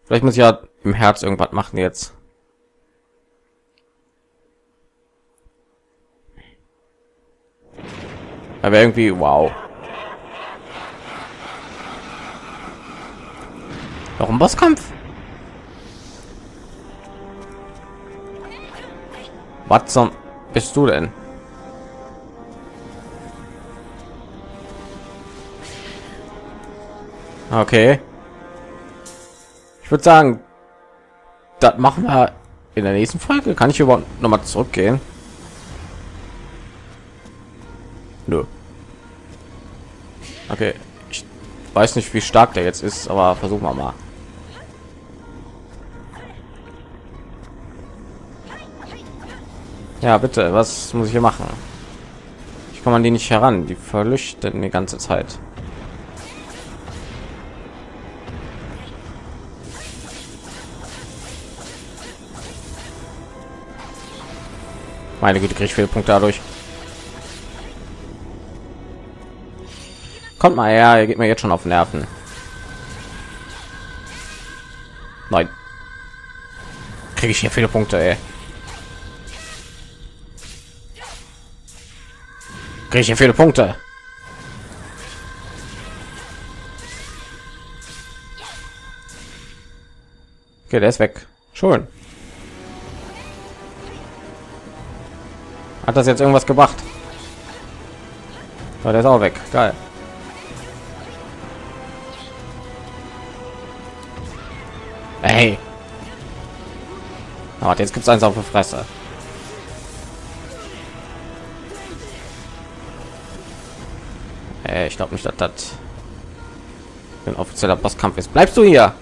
Vielleicht muss ich ja im Herz irgendwas machen jetzt. Aber irgendwie, wow. Warum Bosskampf? Was zum bist du denn? Okay. Ich würde sagen, das machen wir in der nächsten Folge. Kann ich überhaupt noch mal zurückgehen? Nö. Okay. Ich weiß nicht, wie stark der jetzt ist, aber versuchen wir mal. Ja, bitte, was muss ich hier machen? Ich komme an die nicht heran. Die verleuchten die ganze Zeit. Meine Güte, kriege ich viele Punkte dadurch. Kommt mal her, ihr geht mir jetzt schon auf Nerven. Nein. Kriege ich hier viele Punkte, ey. Kriege ich hier viele Punkte. Okay, der ist weg. Schön. Hat das jetzt irgendwas gebracht? Oh, der ist auch weg. Geil. Hey. Aber jetzt gibt es eins auf der Fresse. Ich glaube nicht, dass das ein offizieller Bosskampf ist. Bleibst du hier?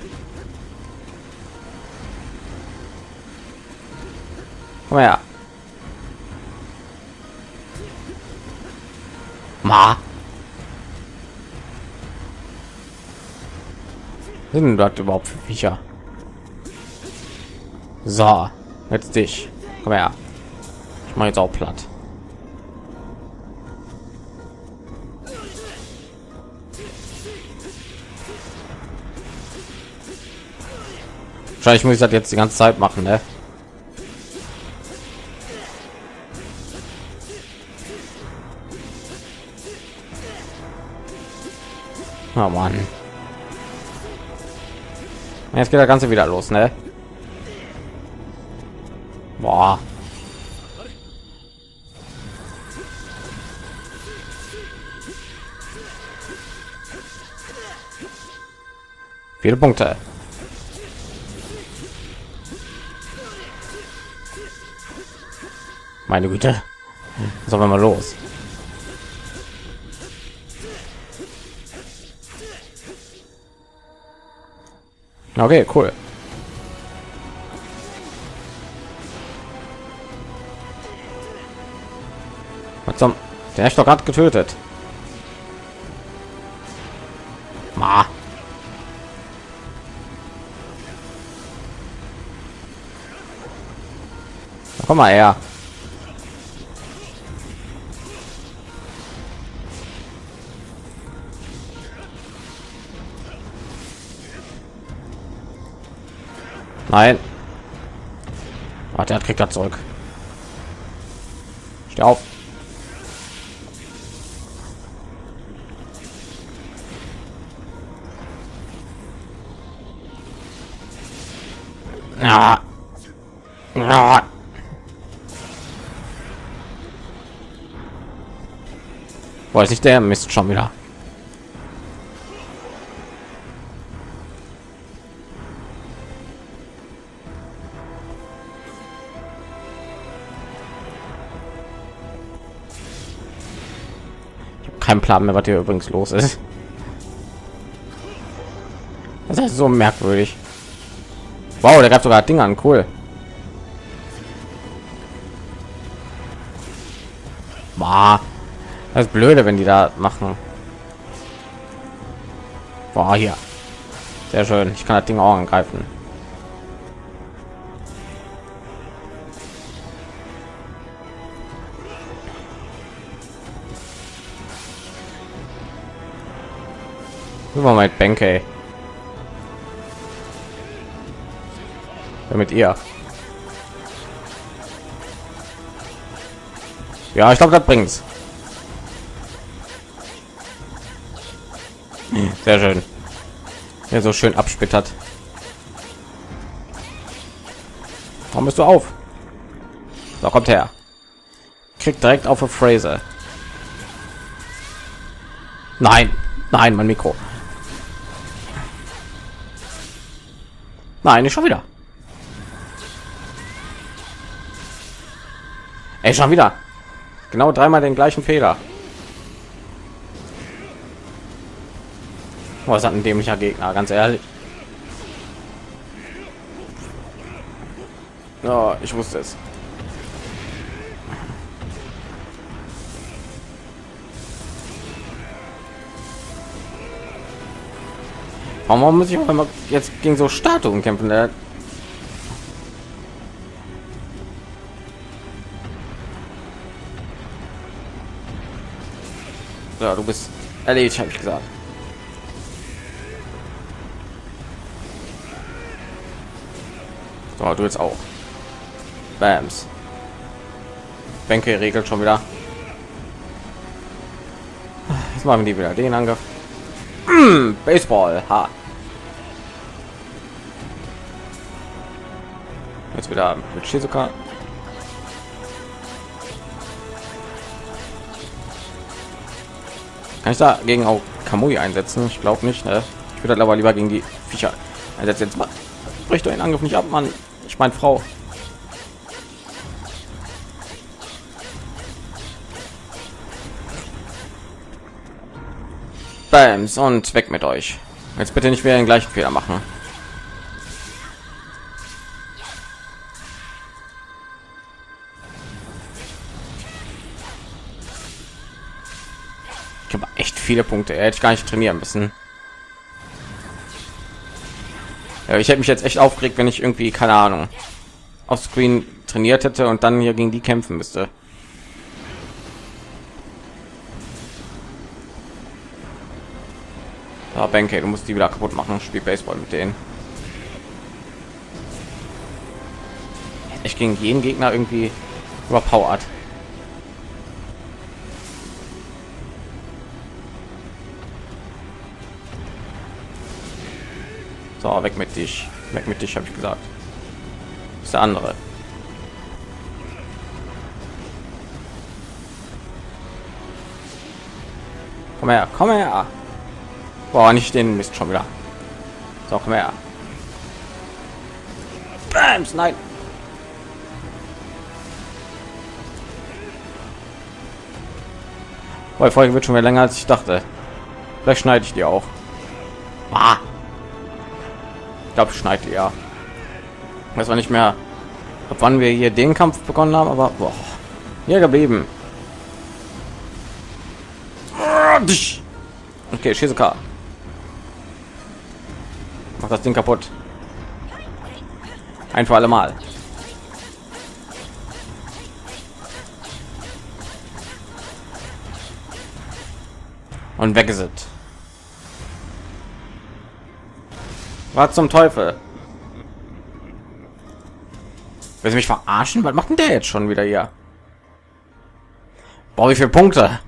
Komm her. Ma. Was sind dort überhaupt für Viecher? So, jetzt dich. Komm her. Ich mache jetzt auch platt. Wahrscheinlich muss ich das jetzt die ganze Zeit machen, ne? Oh Mann. Jetzt geht das Ganze wieder los, ne? Boah. Viele Punkte. Meine Güte. Sollen wir mal los? Okay, cool. Was zum? Der ist doch gerade getötet. Ma. Komm mal her. Nein. Ach, der kriegt er zurück. Steh auf. Ja. Ja. Weiß nicht, der Mist schon wieder. Kein Plan mehr, was hier übrigens los ist. Das ist so merkwürdig. Wow, der gab sogar Dinge an, cool. Boah, das ist blöde, wenn die da machen. Boah, hier. Sehr schön. Ich kann das Ding auch angreifen. Über mein Bänke. Mit ihr. Ja, ich glaube, das bringt's. Sehr schön. Ja, so schön absplittert. Warum bist du auf? So, kommt her. Kriegt direkt auf eine Phrase. Nein, nein, mein Mikro. Nein, nicht schon wieder. Ey, schon wieder. Genau dreimal den gleichen Fehler. Was hat ein dämlicher Gegner, ganz ehrlich. Ja, ich wusste es. Warum muss ich auch immer jetzt gegen so Statuen kämpfen? Ja, du bist erledigt, habe ich gesagt. So, du jetzt auch. Bams. Bänke regelt schon wieder. Jetzt machen die wieder den Angriff. Baseball. Ha. Jetzt wieder mit Shizuka. Kann ich da gegen auch Kamui einsetzen? Ich glaube nicht. Ne? Ich würde aber lieber gegen die Viecher einsetzen. Jetzt mal bricht doch den Angriff nicht ab, Mann. Ich meine Frau. Bams und weg mit euch. Jetzt bitte nicht wieder den gleichen Fehler machen. Ich habe echt viele Punkte. Er hätte ich gar nicht trainieren müssen. Ja, ich hätte mich jetzt echt aufgeregt, wenn ich irgendwie, keine Ahnung, auf Screen trainiert hätte und dann hier gegen die kämpfen müsste. Ja, Bänke, du musst die wieder kaputt machen. Spiel Baseball mit denen. Ich gegen jeden Gegner irgendwie überpowert. So, weg mit dich, habe ich gesagt. Das ist der andere. Komm her, komm her. Boah, nicht den Mist schon wieder. So, komm her. Bams, nein. Weil Folge wird schon mehr länger als ich dachte. Vielleicht schneide ich die auch. Ah. Ich glaube, schneide die ja. Das war nicht mehr, ab wann wir hier den Kampf begonnen haben, aber boah, hier geblieben. Okay, Shizuka. Mach das Ding kaputt. Ein für alle Mal. Und weg ist es. Was zum Teufel? Willst du mich verarschen? Was macht denn der jetzt schon wieder hier? Boah, wie viele Punkte?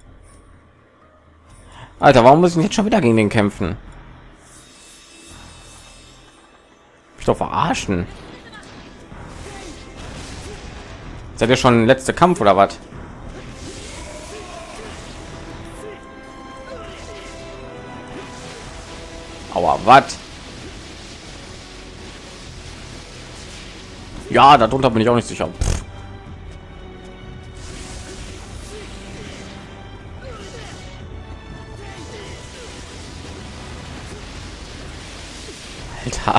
Alter, warum muss ich jetzt schon wieder gegen den kämpfen? Ich doch verarschen. Seid ihr schon letzter Kampf oder was? Aua, was? Ja, darunter bin ich auch nicht sicher. Pff. Alter.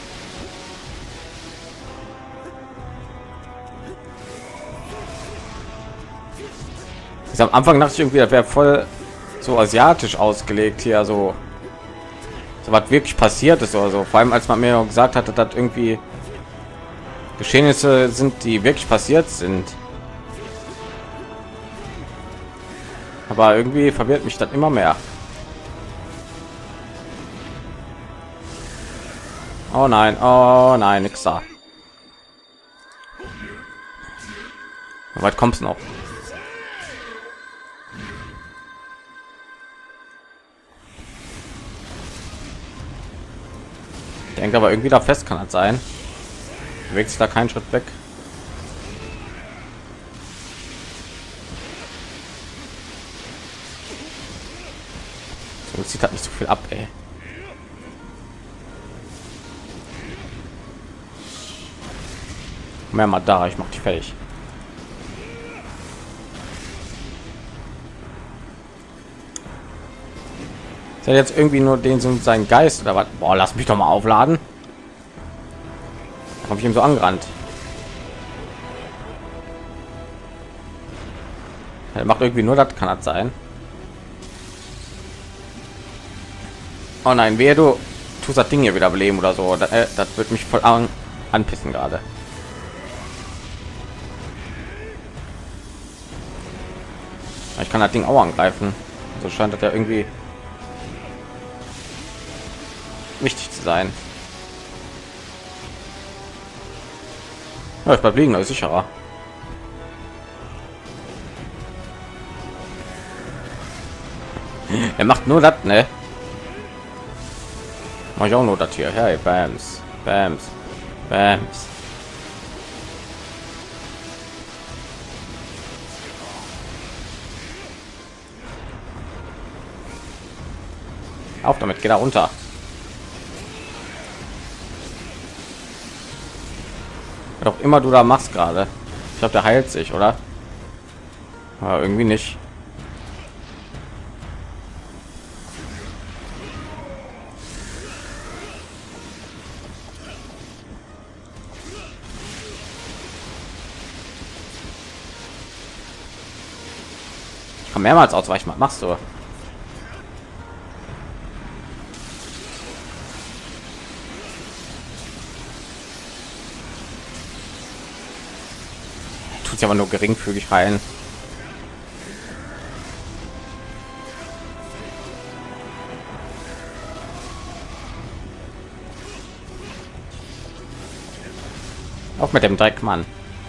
Am Anfang dachte ich irgendwie, das wäre voll so asiatisch ausgelegt hier, so was wirklich passiert ist oder so. Vor allem als man mir gesagt hatte, dass irgendwie Geschehnisse sind, die wirklich passiert sind. Aber irgendwie verwirrt mich das immer mehr. Oh nein, nix da. Weit kommst noch? Denkt aber irgendwie da fest, kann das sein? Bewegt sich da keinen Schritt weg. So zieht halt nicht so viel ab, ey. Mehr mal da, ich mach die fertig. Ist ja jetzt irgendwie nur den so sein Geist oder was? Boah, lass mich doch mal aufladen. Habe ich ihm so angerannt. Er macht irgendwie nur das, kann das sein? Oh nein, wer du tust das Ding hier wieder beleben oder so. Das wird mich voll anpissen gerade. Ich kann das Ding auch angreifen. So scheint das ja irgendwie wichtig zu sein. Ja, ich bleib liegen, das ist sicherer. Er macht nur das, ne? Mach ich auch nur das hier. Hey, Bams, Bams, Bams. Auf damit, geh da runter. Was auch immer du da machst gerade. Ich glaube, der heilt sich, oder? Ja, irgendwie nicht. Ich kann mehrmals ausweichen. Was machst du? Tut sich aber nur geringfügig rein. Auch mit dem Dreck, Mann.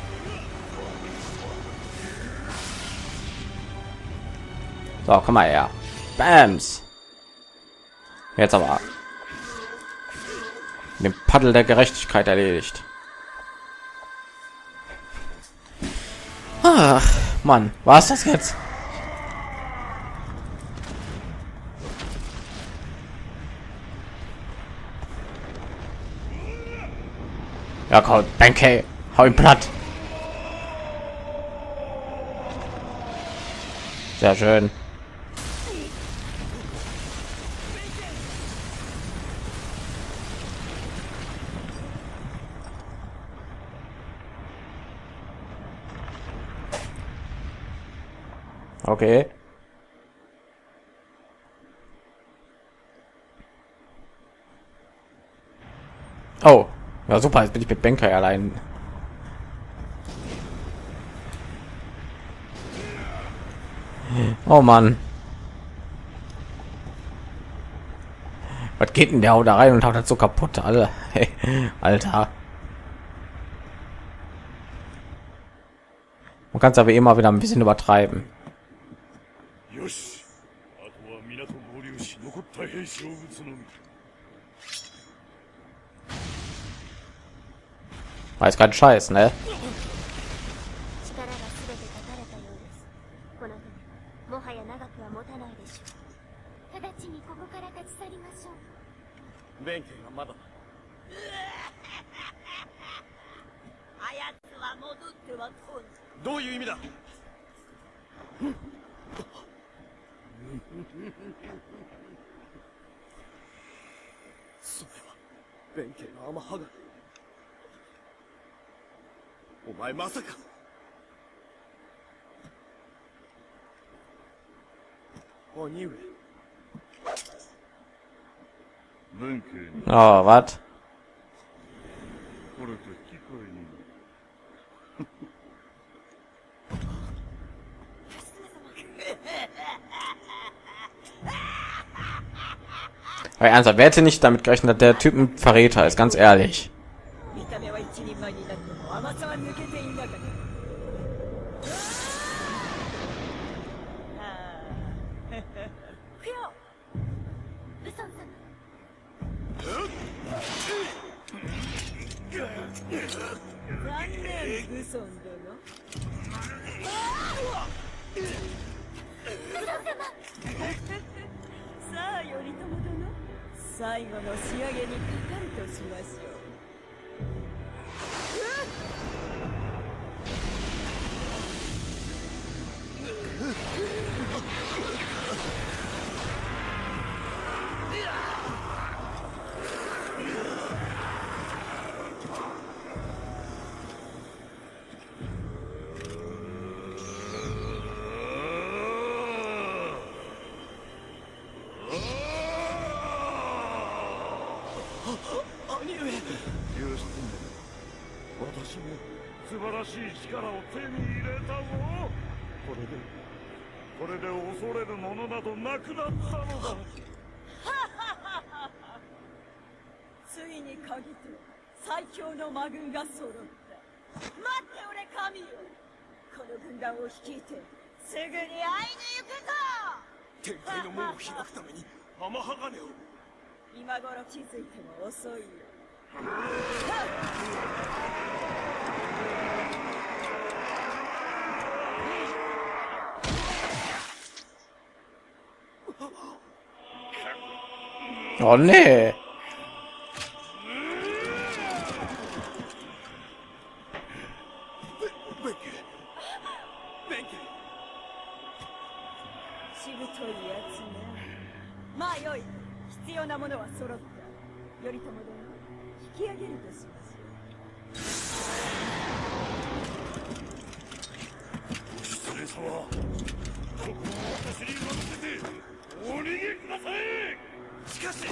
So, komm mal her. Bams. Jetzt aber den Paddel der Gerechtigkeit erledigt. Ach, Mann, war es das jetzt? Ja, komm, danke. Hau ihn platt. Sehr schön. Okay. Oh, ja super, jetzt bin ich mit Banker allein. Oh Mann. Was geht denn der haut da rein und haut das so kaputt, alle? Hey, Alter. Man kann es aber immer wieder ein bisschen übertreiben. Weiß kein Scheiß, ne? Oh, was? Ernsthaft, wer hätte nicht damit gerechnet, dass der Typ ein Verräter ist, ganz ehrlich. 残念、グソン殿。さあ、頼朝殿、最後の仕上げにかかるとしましょう。 私も素晴らしい力を手に入れたぞ。これで恐れるものなどなくなったのだ。 ついに限って最強の魔軍が揃った。待っておれ神よ、この軍団を率いてすぐに会いに行くぞ。 天界の門を開くために天鋼を。 今頃気づいても遅いよ。 Oh nee. Benke. しぶといやつね。まあよい、必要なものは揃った。頼朝殿、引き上げるとしましょう。 失礼様、ここを私に任せてお逃げください。 しかし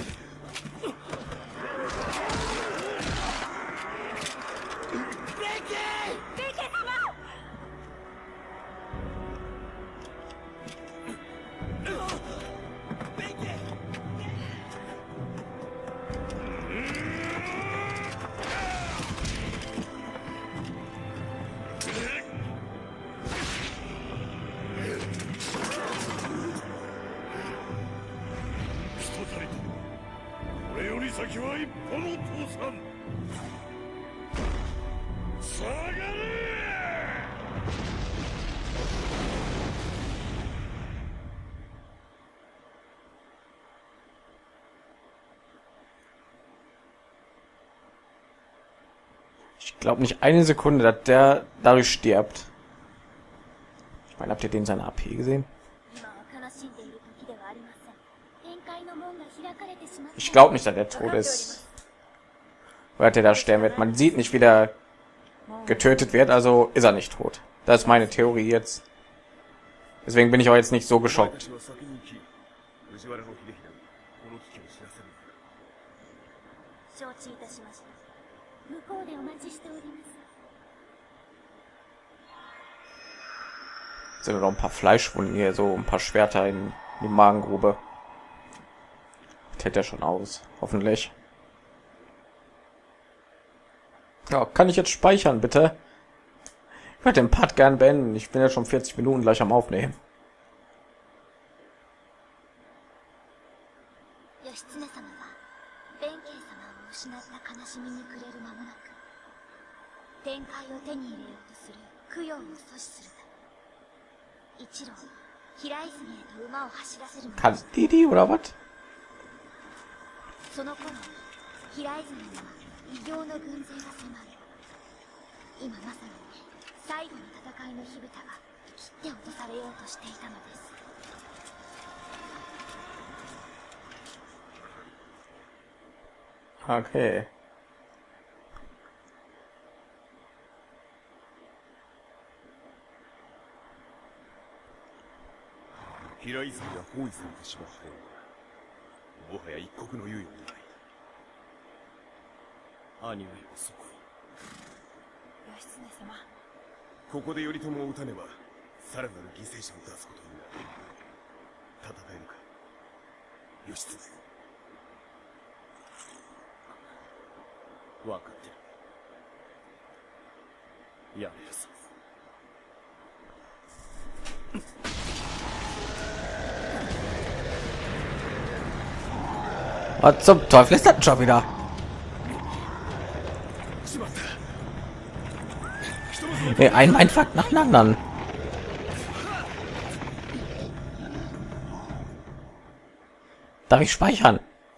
これより先は一歩も通さん。下がれ。 Ich glaube nicht eine Sekunde, dass der dadurch stirbt. Ich meine, habt ihr den seine AP gesehen? Ich glaube nicht, dass der tot ist. Oder hat er da sterben wird. Man sieht nicht, wie der getötet wird, also ist er nicht tot. Das ist meine Theorie jetzt. Deswegen bin ich auch jetzt nicht so geschockt. Sind noch ein paar Fleischwunden hier, so ein paar Schwerter in die Magengrube. Das hält er schon aus, hoffentlich. Ja, kann ich jetzt speichern, bitte? Ich würde den Part gern beenden. Ich bin ja schon 40 Minuten gleich am Aufnehmen. Kann die oder was? その頃、平泉には異形の軍勢が迫る。今まさに最後の戦いの火蓋が切って落とされようとしていたのです。 Okay. Hiraizumi が包囲されてしまったようだ。もはや一刻の猶予もない。兄上もそこに。 義経様、 ここで頼朝を討たねば、さらなる犠牲者を出すことになる。戦えるか、義経。分かってる。やめるさ。 Was zum Teufel ist das schon wieder? しまった。 Nee, ein Mindfuck nach dem anderen. Darf ich speichern?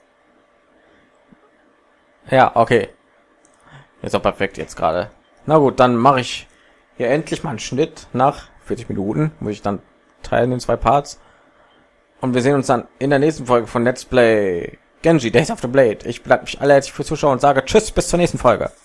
Ja, okay. Ist auch perfekt jetzt gerade. Na gut, dann mache ich hier endlich mal einen Schnitt nach 40 Minuten. Muss ich dann teilen in 2 Parts. Und wir sehen uns dann in der nächsten Folge von Let's Play Genji Days of the Blade. Ich bedanke mich alle herzlich fürs Zuschauen und sage Tschüss, bis zur nächsten Folge.